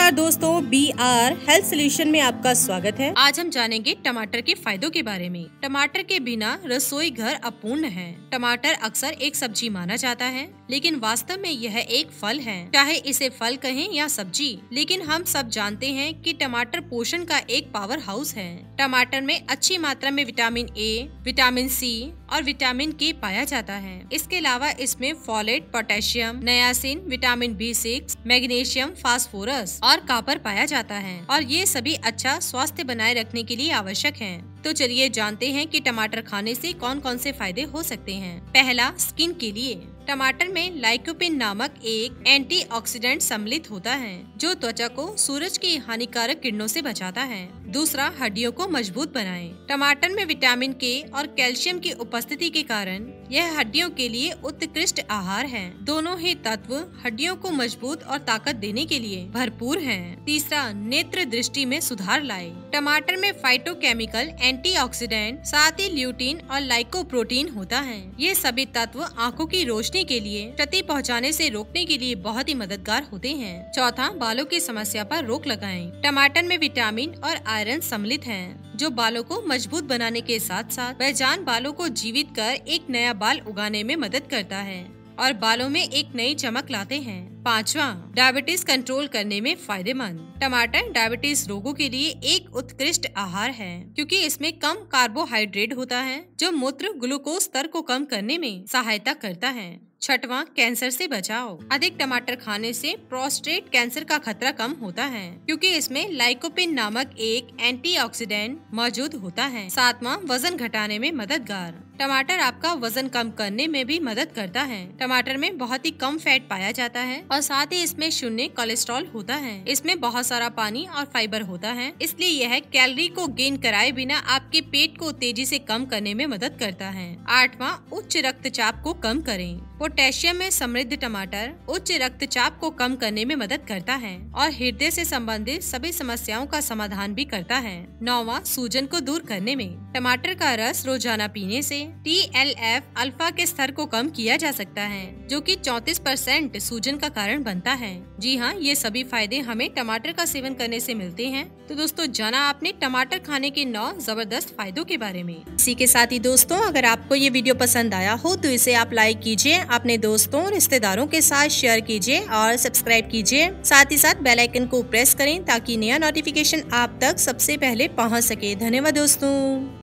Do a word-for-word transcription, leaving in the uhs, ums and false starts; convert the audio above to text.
नमस्कार दोस्तों, B our health solution में आपका स्वागत है। आज हम जानेंगे टमाटर के फायदों के बारे में। टमाटर के बिना रसोई घर अपूर्ण है। टमाटर अक्सर एक सब्जी माना जाता है, लेकिन वास्तव में यह एक फल है। चाहे इसे फल कहें या सब्जी, लेकिन हम सब जानते हैं कि टमाटर पोषण का एक पावर हाउस है। टमाटर में अच्छी मात्रा में विटामिन ए, विटामिन सी और विटामिन के पाया जाता है। इसके अलावा इसमें folate, potassium, niacin, vitamin B six, magnesium, phosphorus और कॉपर पाया जाता है और ये सभी अच्छा स्वास्थ्य बनाए रखने के लिए आवश्यक हैं। तो चलिए जानते हैं कि टमाटर खाने से कौन कौन से फायदे हो सकते हैं। पहला, स्किन के लिए। टमाटर में लाइकोपिन नामक एक एंटीऑक्सीडेंट सम्मिलित होता है जो त्वचा को सूरज की हानिकारक किरणों से बचाता है। दूसरा, हड्डियों को मजबूत बनाए। टमाटर में विटामिन के और कैल्शियम की उपस्थिति के कारण यह हड्डियों के लिए उत्कृष्ट आहार है। दोनों ही तत्व हड्डियों को मजबूत और ताकत देने के लिए भरपूर हैं। तीसरा, नेत्र दृष्टि में सुधार लाए। टमाटर में फाइटोकेमिकल, एंटीऑक्सीडेंट, साथ ही ल्यूटीन और लाइकोप्रोटीन होता है। ये सभी तत्व आंखों की रोशनी के लिए क्षति पहुंचाने से रोकने के लिए बहुत ही मददगार होते हैं। चौथा, बालों की समस्या पर रोक लगाएं। टमाटर में विटामिन और आयरन सम्मिलित हैं, जो बालों को मजबूत बनाने के साथ साथ बेजान बालों को जीवित कर एक नया बाल उगाने में मदद करता है और बालों में एक नई चमक लाते हैं। पांचवा, डायबिटीज कंट्रोल करने में फायदेमंद। टमाटर डायबिटीज रोगों के लिए एक उत्कृष्ट आहार है, क्योंकि इसमें कम कार्बोहाइड्रेट होता है जो मूत्र ग्लूकोज स्तर को कम करने में सहायता करता है। छठवां, कैंसर से बचाव। अधिक टमाटर खाने से प्रोस्टेट कैंसर का खतरा कम होता है, क्योंकि इसमें लाइकोपिन नामक एक एंटीऑक्सीडेंट मौजूद होता है। सातवां, वजन घटाने में मददगार। टमाटर आपका वजन कम करने में भी मदद करता है। टमाटर में बहुत ही कम फैट पाया जाता है और साथ ही इसमें शून्य कोलेस्ट्रॉल होता है। इसमें बहुत सारा पानी और फाइबर होता है, इसलिए यह कैलोरी को गेन कराए बिना आपके पेट को तेजी से कम करने में मदद करता है। आठवां, उच्च रक्तचाप को कम करें। पोटेशियम में समृद्ध टमाटर उच्च रक्तचाप को कम करने में मदद करता है और हृदय से संबंधित सभी समस्याओं का समाधान भी करता है। नौवां, सूजन को दूर करने में। टमाटर का रस रोजाना पीने से टी एल एफ अल्फा के स्तर को कम किया जा सकता है, जो कि चौंतीस परसेंट सूजन का कारण बनता है। जी हाँ, ये सभी फायदे हमें टमाटर का सेवन करने से मिलते हैं। तो दोस्तों, जाना आपने टमाटर खाने के नौ जबरदस्त फायदों के बारे में। इसी के साथ ही दोस्तों, अगर आपको ये वीडियो पसंद आया हो तो इसे आप लाइक कीजिए, अपने दोस्तों रिश्तेदारों के साथ शेयर कीजिए और सब्सक्राइब कीजिए। साथ ही साथ बेल आइकन को प्रेस करें ताकि नया नोटिफिकेशन आप तक सबसे पहले पहुंच सके। धन्यवाद दोस्तों।